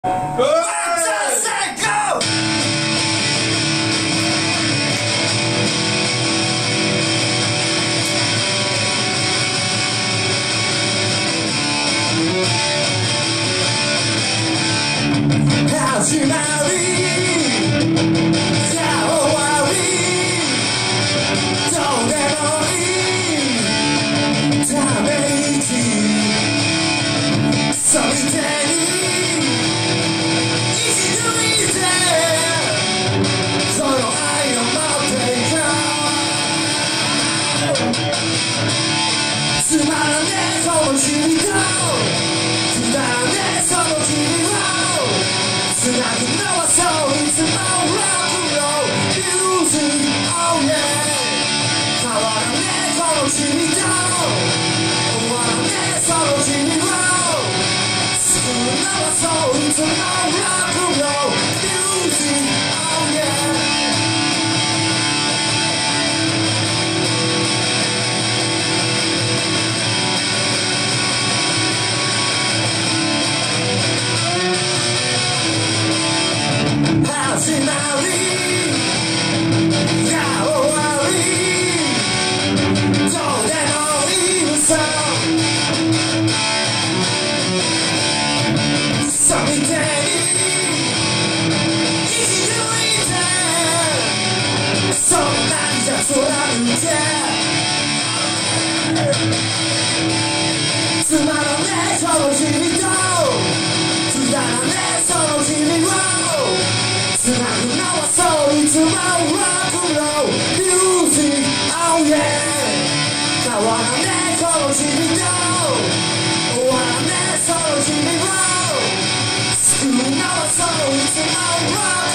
Just let go!始まりじゃあ終わりどうでもいいため息そいてに生き抜いてその愛を持っていこうつまらねえこの君とくだらねえその君をつなぐのはそういつも Rock and roll Music Oh yeah 変わらねえこの君と終わらねえその君を救うのはそういつも Rock and roll Music Oh yeah 始まりじゃあ終わりどうでもいいのさそみてに生き抜いてそんなんじゃ貫いてつまらねえその君とくだらねえその君をつなぐのはそういつも Rock and roll Music Oh yeah 変わらねえこの君と終わらねえその君を救うのはそういつも Rock